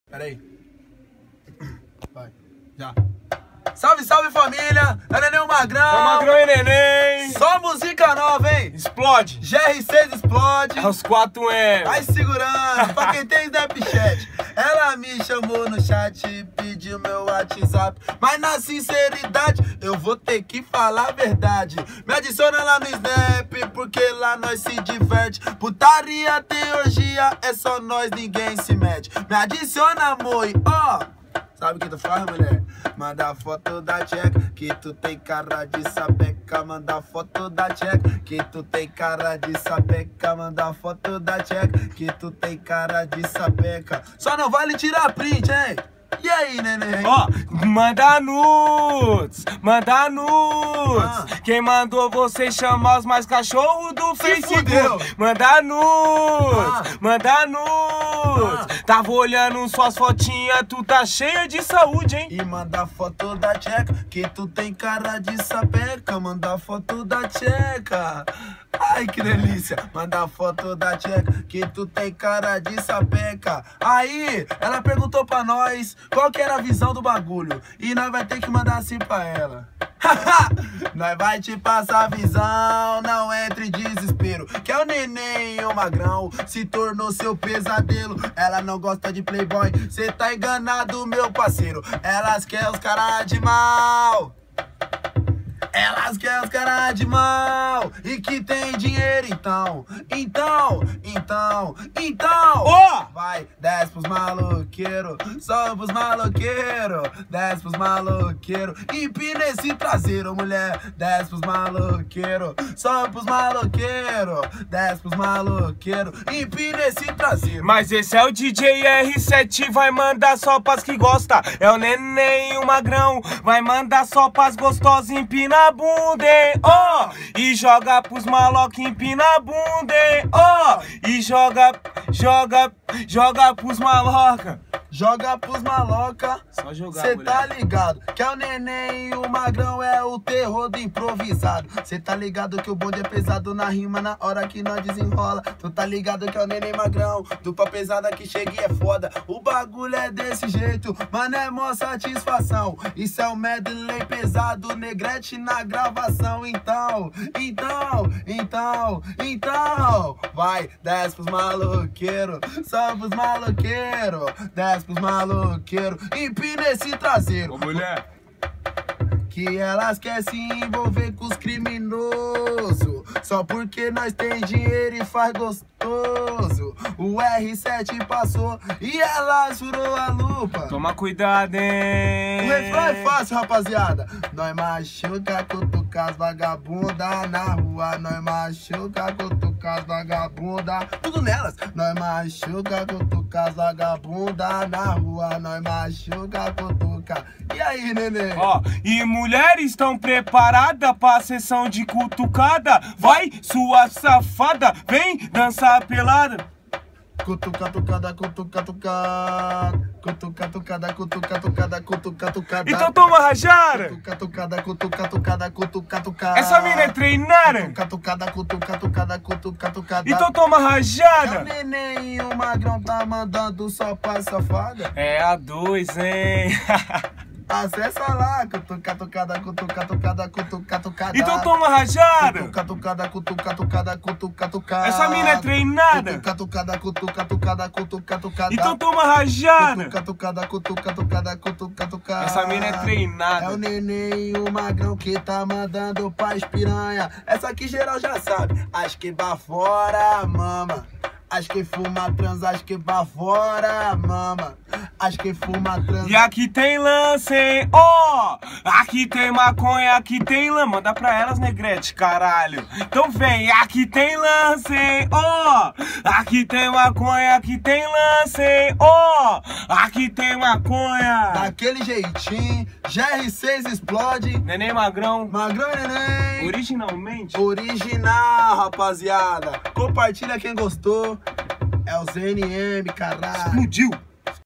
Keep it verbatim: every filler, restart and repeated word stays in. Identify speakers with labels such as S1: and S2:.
S1: Pera aí. Vai. Já. Salve, salve família! É Neném o Magrão!
S2: É o Magrão e Neném!
S1: Só música nova, hein?
S2: Explode!
S1: G R seis explode!
S2: É os quatro M!
S1: Vai segurando! Pra quem tem Snapchat, ela me chamou no chat, pediu meu WhatsApp, mas na sinceridade eu vou ter que falar a verdade. Me adiciona lá no Snap, porque lá nós se diverte. Putaria tem orgia, é só nós, ninguém se mete. Me adiciona, amor, e ó, sabe o que tu faz, mulher? Manda foto da tcheca, que tu tem cara de sapeca. Manda foto da tcheca, que tu tem cara de sapeca. Manda foto da tcheca, que tu tem cara de sapeca. Só não vale tirar print, hein? E aí, neném?
S2: Ó, oh, manda nudes, manda nudes. Ah. Quem mandou você chamar os mais cachorros do Facebook? Manda nudes, ah. manda nudes. Ah. Tava olhando suas fotinhas, tu tá cheia de saúde, hein?
S1: E manda foto da tcheca, que tu tem cara de sapeca. Manda foto da tcheca. Ai, que delícia. Manda foto da tcheca, que tu tem cara de sapeca. Aí, ela perguntou pra nós qual que era a visão do bagulho, e nós vai ter que mandar assim pra ela. Nós vai te passar a visão, não entre em desespero, que é o Neném e o Magrão se tornou seu pesadelo. Ela não gosta de playboy, cê tá enganado, meu parceiro. Elas querem os caras de mal, elas querem os caras de mal e que tem dinheiro, então, então, então, então.
S2: Ó!
S1: Oh! Vai, desce pros maloqueiros, sobe pros maloqueiros, desce pros maloqueiros, empina esse traseiro, mulher. Desce pros maloqueiros, sobe pros maloqueiros, desce pros maloqueiros, empina esse traseiro.
S2: Mas esse é o D J R sete, vai mandar só pras que gosta. É o Neném e o Magrão, vai mandar só pras gostosas, empina a bunda, hein? Oh! E joga pros maloca, empina a bunda, hein? Oh! E joga, joga, joga pros maloca.
S1: Joga pros maloca,
S2: só jogar,
S1: cê tá ligado que é o Neném e o Magrão é o terror do improvisado. Cê tá ligado que o bonde é pesado na rima na hora que nós desenrola. Tu tá ligado que é o Neném e Magrão, dupla pesada que chega e é foda. O bagulho é desse jeito, mano, é mó satisfação. Isso é o medley pesado, Negrete na gravação. Então, então, então, então. Vai, desce pros maloqueiros, sobe pros maloqueiros, desce pros maloqueiros, empina esse traseiro.
S2: Ô, mulher,
S1: que elas querem se envolver com os criminosos, só porque nós tem dinheiro e faz gostoso. O R sete passou e elas furou a lupa.
S2: Toma cuidado, hein?
S1: O refrão é fácil, rapaziada. Nós machuca, cutuca as vagabunda na rua. Nós machuca, cutuca as vagabunda, tudo nelas. Nós machuca, cutuca as vagabunda na rua. Nós machuca, cutuca. E aí, neném?
S2: Ó, e mulheres estão preparadas pra sessão de cutucada? Vai, sua safada, vem dançar pelada.
S1: Cutuca, tucada, cutuca, tucada, cutuca, tucada, cutuca, tucada, cutuca, tucada.
S2: Então toma rajada.
S1: Cutuca, tucada, cutuca, tucada, cutuca, tucada.
S2: Essa mina é treinada.
S1: Cutuca, tucada, cutuca, tucada, cutuca, tucada.
S2: Então toma rajada.
S1: É o Neném e o Magrão tá mandando só pra safada.
S2: É a dois, hein?
S1: Acessa lá, cutuca, tucada, cutuca, tucada, cutuca, tucada.
S2: Então toma rajada.
S1: Cutuca, tucada, cutuca, tucada, cutuca, tucada.
S2: Essa mina é treinada.
S1: Cutuca, tucada, cutuca, tucada, cutuca, tucada.
S2: Então toma rajada.
S1: Cutuca, tucada, cutuca, tucada, cutuca, tucada.
S2: Essa mina é treinada.
S1: É o Neném e o Magrão que tá mandando pras piranha. Essa aqui geral já sabe. As que vai fora, mama. As que fuma trans, as que vai fora, mama. As que fuma trans.
S2: E aqui tem lance, hein? Ó! Oh, aqui tem maconha, aqui tem lã. Manda pra elas, Negrete, caralho. Então vem, aqui tem lance, hein? Ó! Oh, aqui tem maconha, aqui tem lance, hein? Ó! Oh, aqui tem maconha.
S1: Daquele jeitinho, G R seis explode.
S2: Neném Magrão.
S1: Magrão e Neném.
S2: Originalmente.
S1: Original, rapaziada. Compartilha quem gostou. É o Z N M, caralho.
S2: Explodiu.